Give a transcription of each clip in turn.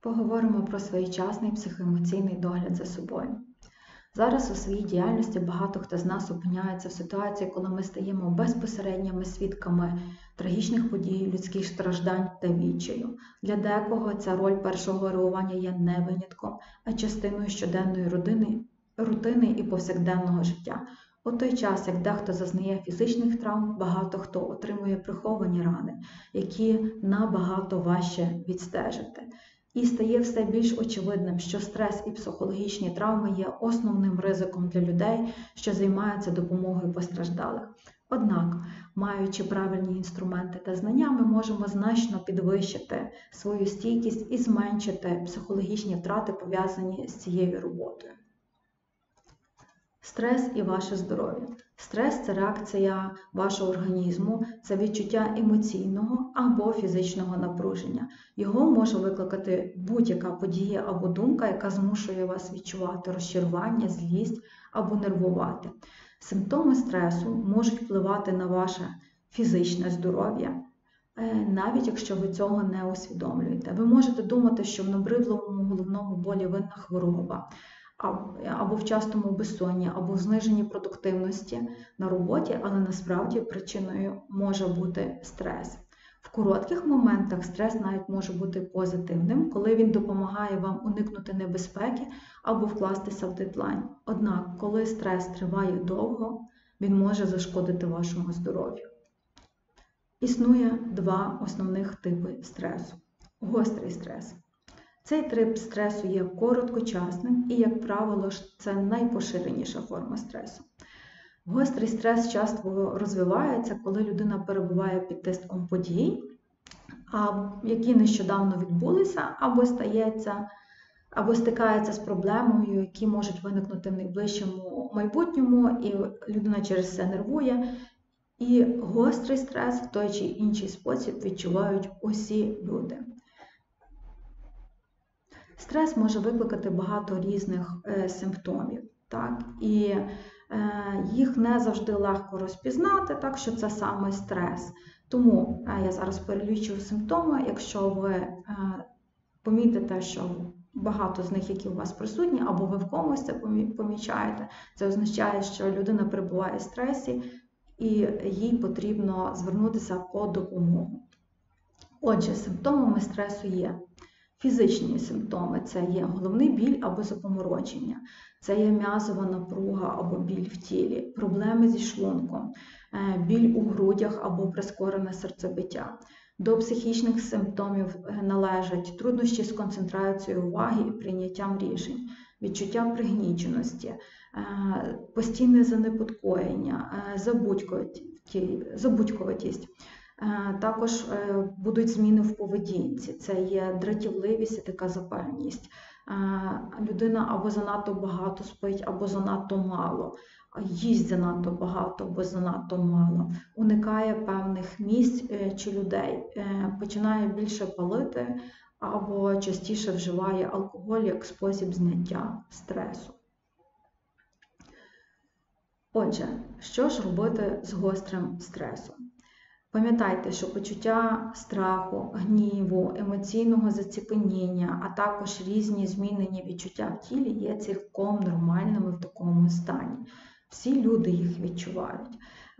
Поговоримо про своєчасний психоемоційний догляд за собою. Зараз у своїй діяльності багато хто з нас опиняється в ситуації, коли ми стаємо безпосередніми свідками трагічних подій, людських страждань та відчаю. Для декого ця роль першого реагування є не винятком, а частиною щоденної рутини і повсякденного життя. У той час, як дехто зазнає фізичних травм, багато хто отримує приховані рани, які набагато важче відстежити. І стає все більш очевидним, що стрес і психологічні травми є основним ризиком для людей, що займаються допомогою постраждалих. Однак, маючи правильні інструменти та знання, ми можемо значно підвищити свою стійкість і зменшити психологічні втрати, пов'язані з цією роботою. Стрес і ваше здоров'я. Стрес – це реакція вашого організму, це відчуття емоційного або фізичного напруження. Його може викликати будь-яка подія або думка, яка змушує вас відчувати розчарування, злість або нервувати. Симптоми стресу можуть впливати на ваше фізичне здоров'я, навіть якщо ви цього не усвідомлюєте. Ви можете думати, що в набридливому головному болі винна хвороба, або в частому безсонні, або в зниженні продуктивності на роботі, але насправді причиною може бути стрес. В коротких моментах стрес навіть може бути позитивним, коли він допомагає вам уникнути небезпеки або вкластися в дедлайн. Однак, коли стрес триває довго, він може зашкодити вашому здоров'ю. Існує два основних типи стресу. Гострий стрес. Цей тип стресу є короткочасним і, як правило, це найпоширеніша форма стресу. Гострий стрес часто розвивається, коли людина перебуває під тиском подій, які нещодавно відбулися, або стикається з проблемою, які можуть виникнути в найближчому майбутньому, і людина через це нервує. І гострий стрес в той чи інший спосіб відчувають усі люди. Стрес може викликати багато різних симптомів, так? І їх не завжди легко розпізнати, так, що це саме стрес. Тому я зараз перелічу симптоми. Якщо ви помітите, що багато з них, які у вас присутні, або ви в комусь це помічаєте, це означає, що людина перебуває в стресі і їй потрібно звернутися по допомогу. Отже, симптомами стресу є фізичні симптоми – це є головний біль або запоморочення, це є м'язова напруга або біль в тілі, проблеми зі шлунком, біль у грудях або прискорене серцебиття. До психічних симптомів належать труднощі з концентрацією уваги і прийняттям рішень, відчуття пригніченості, постійне занепокоєння, забудькуватість. Також будуть зміни в поведінці, це є дратівливість і така запальність. Людина або занадто багато спить, або занадто мало, їсть занадто багато, або занадто мало, уникає певних місць чи людей, починає більше палити, або частіше вживає алкоголь як спосіб зняття стресу. Отже, що ж робити з гострим стресом? Пам'ятайте, що почуття страху, гніву, емоційного заціпеніння, а також різні змінені відчуття в тілі є цілком нормальними в такому стані. Всі люди їх відчувають.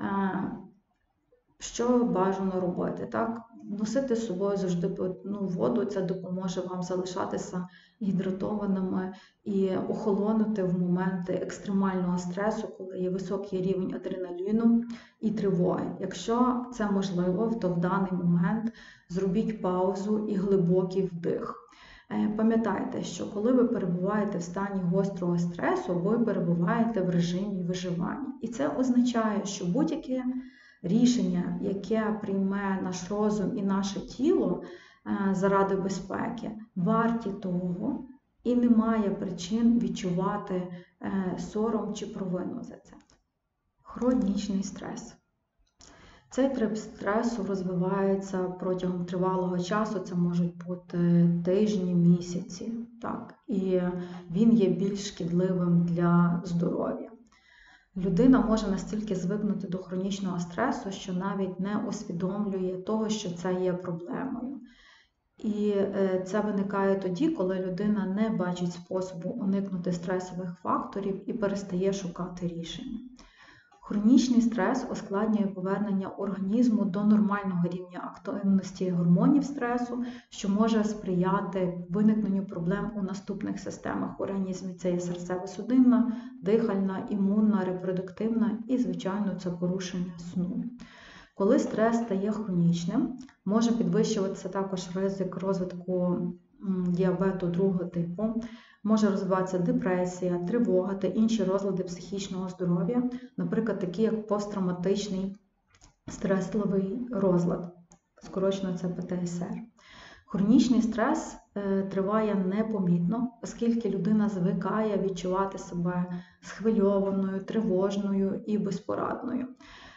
Що бажано робити? Так? Носити з собою завжди воду, це допоможе вам залишатися гідратованими і охолонути в моменти екстремального стресу, коли є високий рівень адреналіну і тривоги. Якщо це можливо, то в даний момент зробіть паузу і глибокий вдих. Пам'ятайте, що коли ви перебуваєте в стані гострого стресу, ви перебуваєте в режимі виживання. І це означає, що будь-яке рішення, яке прийме наш розум і наше тіло заради безпеки, варті того, і немає причин відчувати сором чи провину за це. Хронічний стрес. Цей тип стресу розвивається протягом тривалого часу, це можуть бути тижні, місяці, так? І він є більш шкідливим для здоров'я. Людина може настільки звикнути до хронічного стресу, що навіть не усвідомлює того, що це є проблемою. І це виникає тоді, коли людина не бачить способу уникнути стресових факторів і перестає шукати рішення. Хронічний стрес ускладнює повернення організму до нормального рівня активності гормонів стресу, що може сприяти виникненню проблем у наступних системах в організмі. Це є серцево-судинна, дихальна, імунна, репродуктивна і, звичайно, це порушення сну. Коли стрес стає хронічним, може підвищуватися також ризик розвитку діабету другого типу, може розвиватися депресія, тривога та інші розлади психічного здоров'я, наприклад, такі як посттравматичний стресовий розлад, скорочено це ПТСР. Хронічний стрес триває непомітно, оскільки людина звикає відчувати себе схвильованою, тривожною і безпорадною.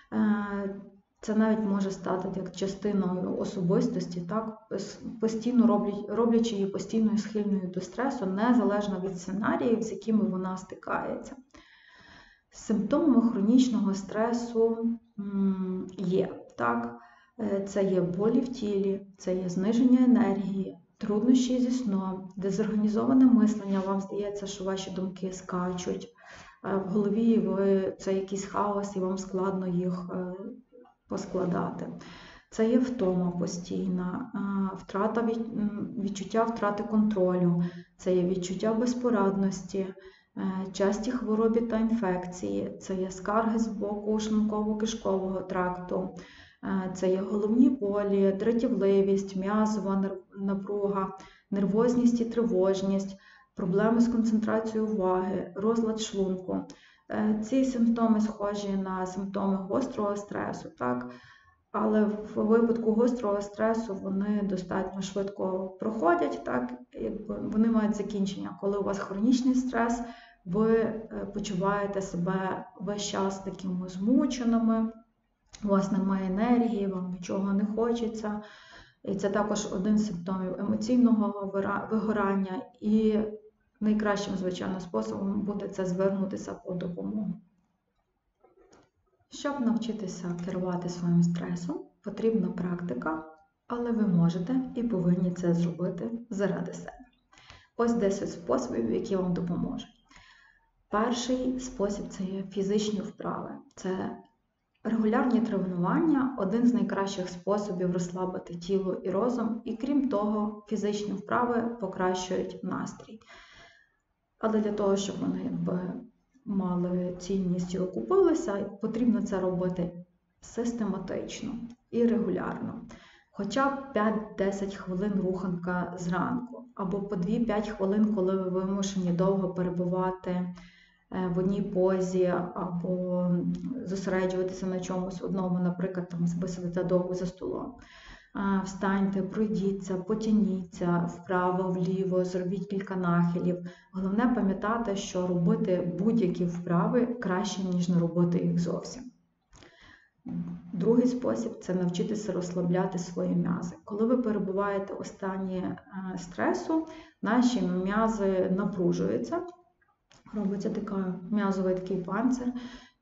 Це навіть може стати як частиною особистості, так, постійно роблячи її постійно схильною до стресу, незалежно від сценаріїв, з якими вона стикається. Симптомами хронічного стресу є, так, це є болі в тілі, це є зниження енергії, труднощі зі сном, дезорганізоване мислення, вам здається, що ваші думки скачуть, в голові це якийсь хаос і вам складно їх поскладати. Це є втома постійна, відчуття втрати контролю, це є відчуття безпорадності, часті хвороби та інфекції, це є скарги з боку шлунково-кишкового тракту, це є головні болі, дратівливість, м'язова напруга, нервозність і тривожність, проблеми з концентрацією уваги, розлад шлунку. Ці симптоми схожі на симптоми гострого стресу, так? Але в випадку гострого стресу вони достатньо швидко проходять, так? Вони мають закінчення. Коли у вас хронічний стрес, ви почуваєте себе весь час такими змученими, у вас немає енергії, вам нічого не хочеться. І це також один з симптомів емоційного вигорання. І найкращим, звичайно, способом буде це звернутися по допомогу. Щоб навчитися керувати своїм стресом, потрібна практика, але ви можете і повинні це зробити заради себе. Ось 10 способів, які вам допоможуть. Перший спосіб – це є фізичні вправи. Це регулярні тренування – один з найкращих способів розслабити тіло і розум, і крім того, фізичні вправи покращують настрій. Але для того, щоб вони мали цінність і окупилися, потрібно це робити систематично і регулярно. Хоча б 5-10 хвилин руханка зранку, або по 2-5 хвилин, коли ви вимушені довго перебувати в одній позі, або зосереджуватися на чомусь одному, наприклад, ви сидите довго за столом. Встаньте, пройдіться, потяніться вправо-вліво, зробіть кілька нахилів. Головне пам'ятати, що робити будь-які вправи краще, ніж не робити їх зовсім. Другий спосіб – це навчитися розслабляти свої м'язи. Коли ви перебуваєте у стані стресу, наші м'язи напружуються, робиться м'язовий такий панцир,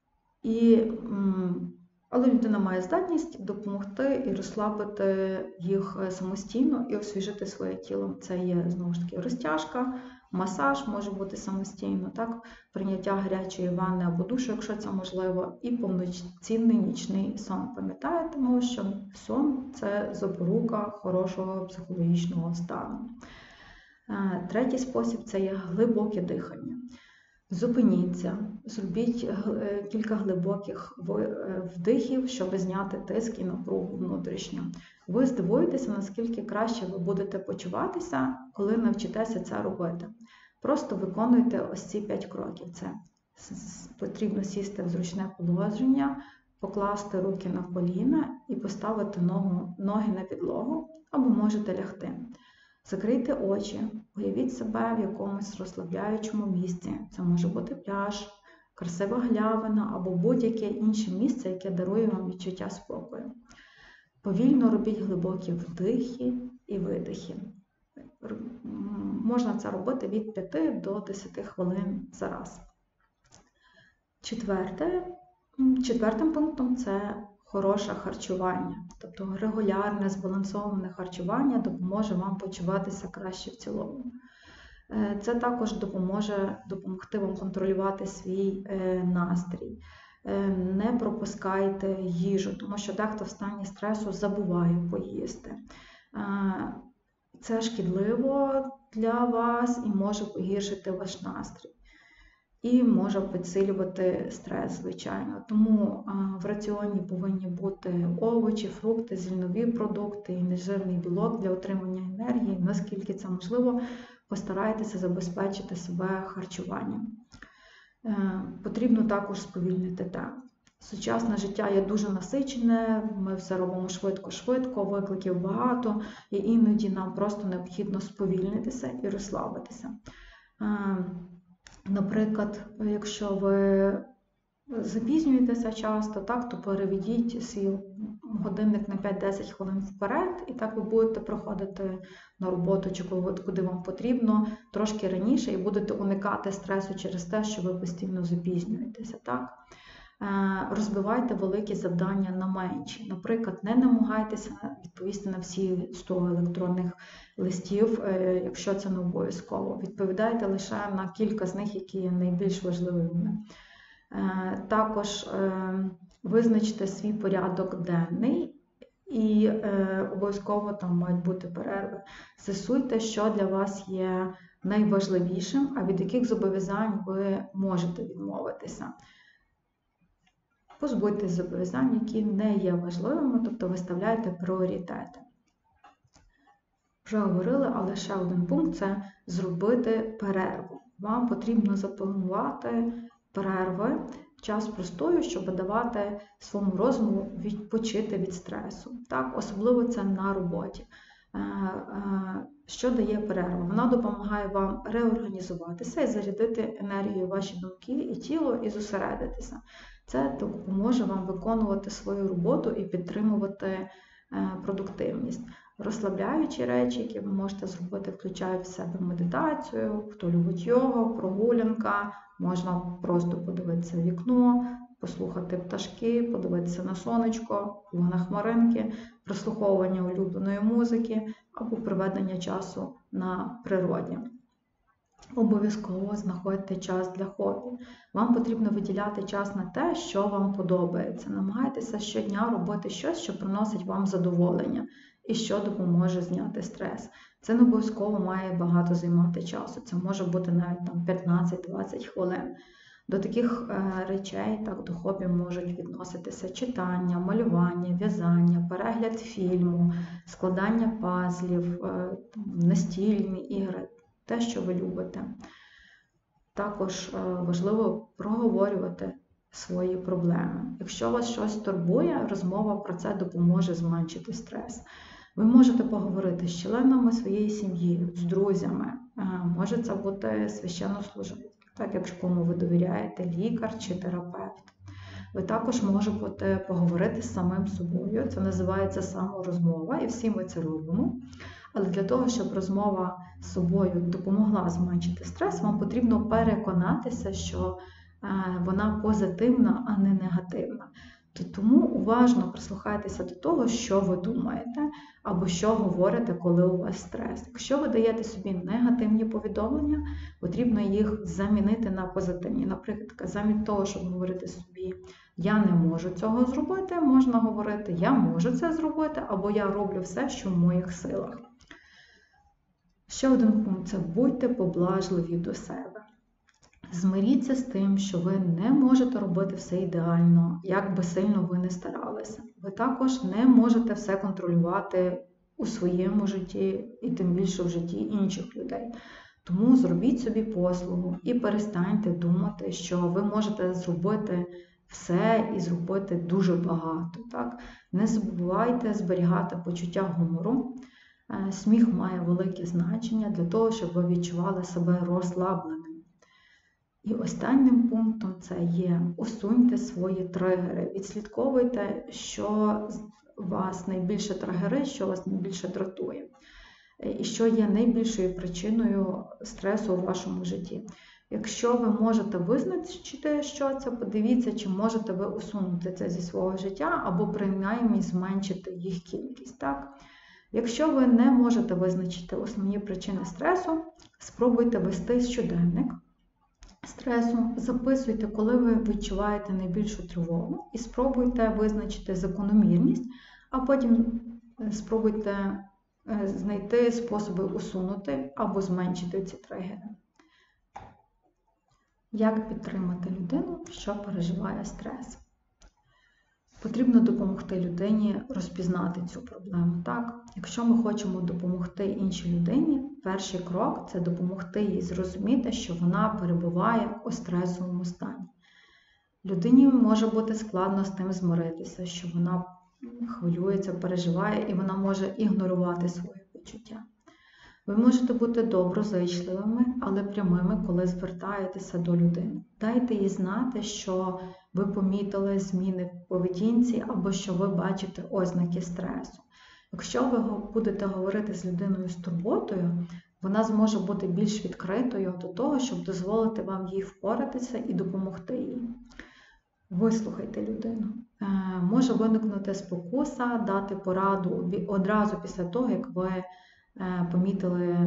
але людина має здатність допомогти і розслабити їх самостійно і освіжити своє тіло. Це є, знову ж таки, розтяжка, масаж може бути самостійно, так? Прийняття гарячої ванни або душу, якщо це можливо, і повноцінний нічний сон. Пам'ятаєте, що сон – це запорука хорошого психологічного стану. Третій спосіб – це є глибоке дихання. Зупиніться, зробіть кілька глибоких вдихів, щоб зняти тиск і напругу внутрішню. Ви здивуєтеся, наскільки краще ви будете почуватися, коли навчитеся це робити. Просто виконуйте ось ці 5 кроків. Це потрібно сісти в зручне положення, покласти руки на коліна і поставити ноги на підлогу, або можете лягти. Закрийте очі, уявіть себе в якомусь розслабляючому місці. Це може бути пляж, красива галявина або будь-яке інше місце, яке дарує вам відчуття спокою. Повільно робіть глибокі вдихи і видихи. Можна це робити від 5 до 10 хвилин за раз. Четвертим пунктом – це хороше харчування. Тобто регулярне, збалансоване харчування допоможе вам почуватися краще в цілому. Це також допомогти вам контролювати свій настрій. Не пропускайте їжу, тому що дехто в стані стресу забуває поїсти. Це шкідливо для вас і може погіршити ваш настрій. І може підсилювати стрес, звичайно. Тому в раціоні повинні бути овочі, фрукти, зернові продукти і нежирний білок для отримання енергії. Наскільки це можливо, постарайтеся забезпечити себе харчуванням. Потрібно також сповільнити темп. Сучасне життя є дуже насичене, ми все робимо швидко-швидко, викликів багато, і іноді нам просто необхідно сповільнитися і розслабитися. Наприклад, якщо ви запізнюєтеся часто, то переведіть свій годинник на 5-10 хвилин вперед, і так ви будете проходити на роботу чи куди вам потрібно трошки раніше, і будете уникати стресу через те, що ви постійно запізнюєтеся. Розбивайте великі завдання на менші. Наприклад, не намагайтеся відповісти на всі 100 електронних листів, якщо це не обов'язково. Відповідайте лише на кілька з них, які є найбільш важливими. Також визначте свій порядок денний і обов'язково там мають бути перерви. З'ясуйте, що для вас є найважливішим, а від яких зобов'язань ви можете відмовитися. Позбудьтесь зобов'язань, які не є важливими, тобто виставляйте пріоритети. Вже говорили, але ще один пункт – це зробити перерву. Вам потрібно запланувати перерви в час простою, щоб давати своєму розуму відпочити від стресу. Особливо це на роботі. Що дає перерва? Вона допомагає вам реорганізуватися і зарядити енергію ваші думки і тіло і зосередитися. Це допоможе вам виконувати свою роботу і підтримувати продуктивність. Розслабляючі речі, які ви можете зробити, включають в себе медитацію, хто любить йогу, прогулянка, можна просто подивитися в вікно, послухати пташки, подивитися на сонечко, на хмаринки, прослуховування улюбленої музики або проведення часу на природі. Обов'язково знаходьте час для хобі. Вам потрібно виділяти час на те, що вам подобається. Намагайтеся щодня робити щось, що приносить вам задоволення і що допоможе зняти стрес. Це не обов'язково має багато займати часу. Це може бути навіть 15-20 хвилин. До таких речей, до хобі можуть відноситися читання, малювання, в'язання, перегляд фільму, складання пазлів, настільні ігри. Те, що ви любите. Також важливо проговорювати свої проблеми. Якщо вас щось турбує, розмова про це допоможе зменшити стрес. Ви можете поговорити з членами своєї сім'ї, з друзями. Може це бути священнослужитель, якому ви довіряєте, лікар чи терапевт. Ви також можете поговорити з самим собою. Це називається саморозмова, і всі ми це робимо. Але для того, щоб розмова з собою допомогла зменшити стрес, вам потрібно переконатися, що вона позитивна, а не негативна. Тому уважно прислухайтеся до того, що ви думаєте, або що говорите, коли у вас стрес. Якщо ви даєте собі негативні повідомлення, потрібно їх замінити на позитивні. Наприклад, замість того, щоб говорити собі «я не можу цього зробити», можна говорити «я можу це зробити» або «я роблю все, що в моїх силах». Ще один пункт – це будьте поблажливі до себе. Змиріться з тим, що ви не можете робити все ідеально, як би сильно ви не старалися. Ви також не можете все контролювати у своєму житті і тим більше в житті інших людей. Тому зробіть собі послугу і перестаньте думати, що ви можете зробити все і зробити дуже багато. Не забувайте зберігати почуття гумору. Сміх має велике значення для того, щоб ви відчували себе розслабленим. І останнім пунктом це є усуньте свої тригери. Відслідковуйте, що вас найбільше тригерить, що вас найбільше дратує. І що є найбільшою причиною стресу у вашому житті. Якщо ви можете визначити, що це, подивіться, чи можете ви усунути це зі свого життя, або принаймні зменшити їх кількість. Так? Якщо ви не можете визначити основні причини стресу, спробуйте вести щоденник стресу, записуйте, коли ви відчуваєте найбільшу тривогу, і спробуйте визначити закономірність, а потім спробуйте знайти способи усунути або зменшити ці тригери. Як підтримати людину, що переживає стрес? Потрібно допомогти людині розпізнати цю проблему. Так? Якщо ми хочемо допомогти іншій людині, перший крок – це допомогти їй зрозуміти, що вона перебуває у стресовому стані. Людині може бути складно з тим змиритися, що вона хвилюється, переживає і вона може ігнорувати свої почуття. Ви можете бути доброзичливими, але прямими, коли звертаєтеся до людини. Дайте їй знати, що ви помітили зміни в поведінці або що ви бачите ознаки стресу. Якщо ви будете говорити з людиною з турботою, вона зможе бути більш відкритою до того, щоб дозволити вам їй впоратися і допомогти їй. Вислухайте людину. Може виникнути спокуса, дати пораду одразу після того, як ви помітили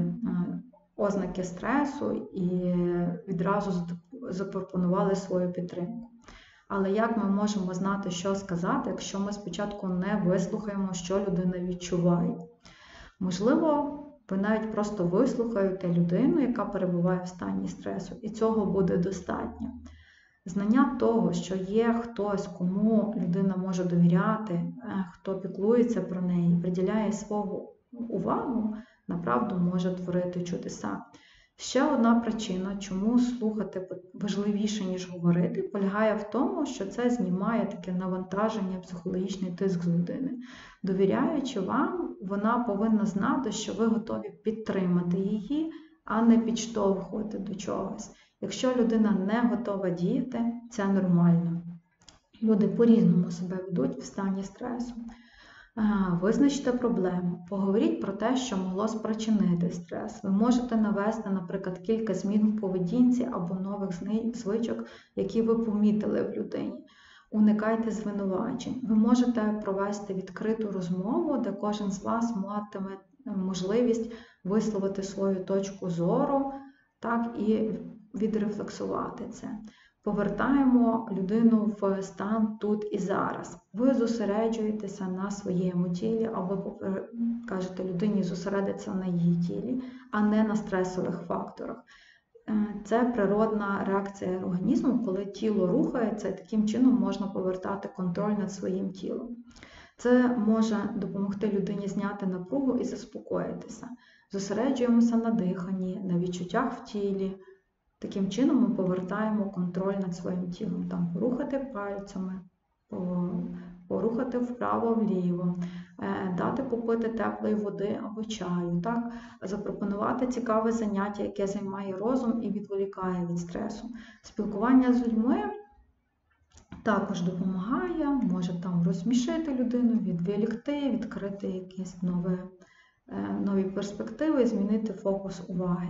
ознаки стресу і відразу запропонували свою підтримку. Але як ми можемо знати, що сказати, якщо ми спочатку не вислухаємо, що людина відчуває? Можливо, ви навіть просто вислухаєте людину, яка перебуває в стані стресу, і цього буде достатньо. Знання того, що є хтось, кому людина може довіряти, хто піклується про неї, приділяє свого увагу, направду може творити чудеса. Ще одна причина, чому слухати важливіше, ніж говорити, полягає в тому, що це знімає таке навантаження, психологічний тиск з людини. Довіряючи вам, вона повинна знати, що ви готові підтримати її, а не підштовхувати до чогось. Якщо людина не готова діяти, це нормально. Люди по-різному себе ведуть в стані стресу. Визначте проблему, поговоріть про те, що могло спричинити стрес. Ви можете навести, наприклад, кілька змін в поведінці або нових звичок, які ви помітили в людині. Уникайте звинувачень. Ви можете провести відкриту розмову, де кожен з вас матиме можливість висловити свою точку зору, так, і відрефлексувати це. Повертаємо людину в стан тут і зараз. Ви зосереджуєтеся на своєму тілі, або кажете людині зосередитися на її тілі, а не на стресових факторах. Це природна реакція організму, коли тіло рухається, і таким чином можна повертати контроль над своїм тілом. Це може допомогти людині зняти напругу і заспокоїтися. Зосереджуємося на диханні, на відчуттях в тілі. Таким чином ми повертаємо контроль над своїм тілом. Там порухати пальцями, порухати вправо-вліво, дати попити теплої води або чаю, так? Запропонувати цікаве заняття, яке займає розум і відволікає від стресу. Спілкування з людьми також допомагає, може там розсмішити людину, відволікти, відкрити якісь нові перспективи, змінити фокус уваги.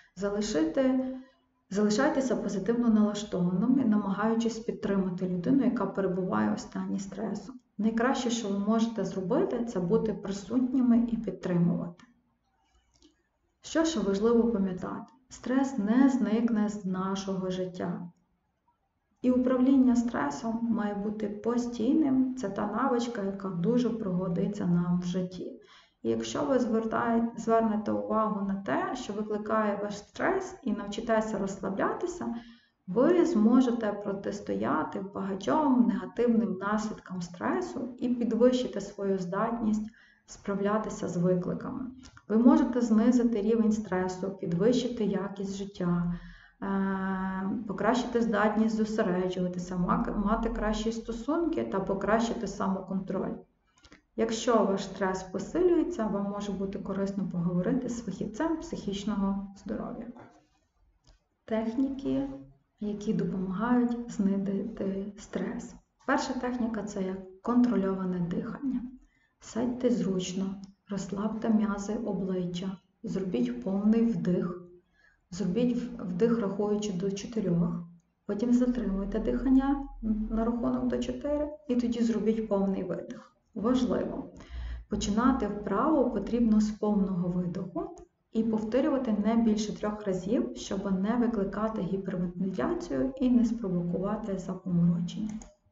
Залишайтеся позитивно налаштованими, намагаючись підтримати людину, яка перебуває у стані стресу. Найкраще, що ви можете зробити, це бути присутніми і підтримувати. Що ж важливо пам'ятати? Стрес не зникне з нашого життя. І управління стресом має бути постійним. Це та навичка, яка дуже пригодиться нам в житті. І якщо ви звернете увагу на те, що викликає ваш стрес, і навчитеся розслаблятися, ви зможете протистояти багатьом негативним наслідкам стресу і підвищити свою здатність справлятися з викликами. Ви можете знизити рівень стресу, підвищити якість життя, покращити здатність зосереджуватися, мати кращі стосунки та покращити самоконтроль. Якщо ваш стрес посилюється, вам може бути корисно поговорити з фахівцем психічного здоров'я. Техніки, які допомагають знизити стрес. Перша техніка – це як контрольоване дихання. Сядьте зручно, розслабте м'язи обличчя, зробіть повний вдих, Зробіть вдих, рахуючи до 4, потім затримуйте дихання на рахунок до 4 і тоді зробіть повний видих. Важливо. Починати вправу потрібно з повного видоху і повторювати не більше 3 разів, щоб не викликати гіпервентиляцію і не спровокувати запоморочення.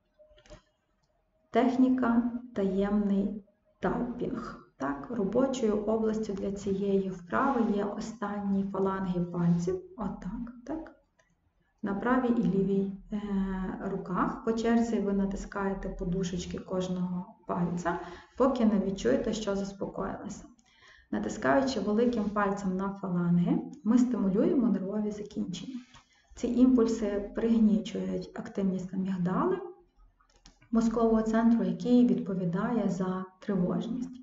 Техніка таємний тапінг. Так, робочою областю для цієї вправи є останні фаланги пальців. Отак, так. На правій і лівій руках по черзі ви натискаєте подушечки кожного пальця, поки не відчуєте, що заспокоїлися. Натискаючи великим пальцем на фаланги, ми стимулюємо нервові закінчення. Ці імпульси пригнічують активність амігдали, мозкового центру, який відповідає за тривожність.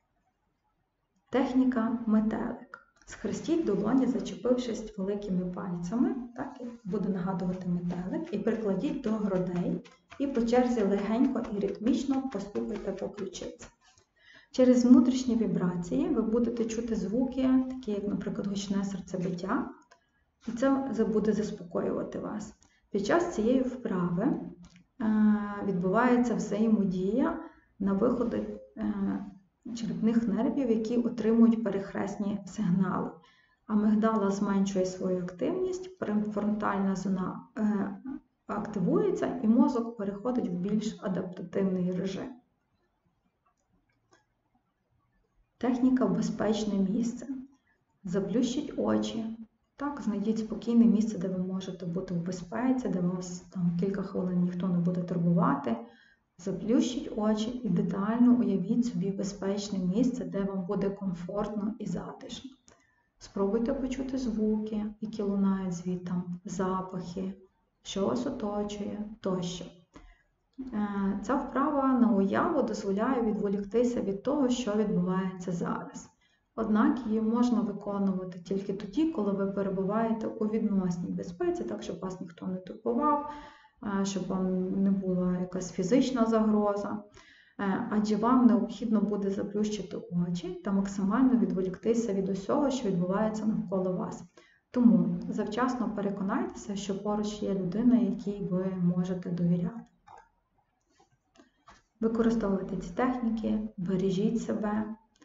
Техніка метелик. Схрестіть долоні, зачепившись великими пальцями, так, буде нагадувати метелик, і прикладіть до грудей, і по черзі легенько і ритмічно постукайте по ключиці. Через внутрішні вібрації ви будете чути звуки, такі як, наприклад, гучне серцебиття, і це буде заспокоювати вас. Під час цієї вправи відбувається взаємодія на виходи черепних нервів, які отримують перехресні сигнали. Амігдала зменшує свою активність, префронтальна зона активується і мозок переходить в більш адаптативний режим. Техніка безпечне місце. Заплющіть очі. Так, знайдіть спокійне місце, де ви можете бути в безпеці, де вас там кілька хвилин ніхто не буде турбувати. Заплющіть очі і детально уявіть собі безпечне місце, де вам буде комфортно і затишно. Спробуйте почути звуки, які лунають звідти, запахи, що вас оточує, тощо. Ця вправа на уяву дозволяє відволіктися від того, що відбувається зараз. Однак її можна виконувати тільки тоді, коли ви перебуваєте у відносній безпеці, так, щоб вас ніхто не турбував, щоб вам не була якась фізична загроза, адже вам необхідно буде заплющити очі та максимально відволіктися від усього, що відбувається навколо вас. Тому завчасно переконайтеся, що поруч є людина, якій ви можете довіряти. Використовуйте ці техніки, бережіть себе,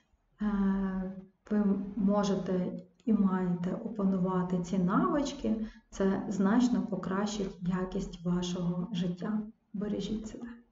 ви можете і маєте опанувати ці навички, це значно покращить якість вашого життя. Бережіть себе.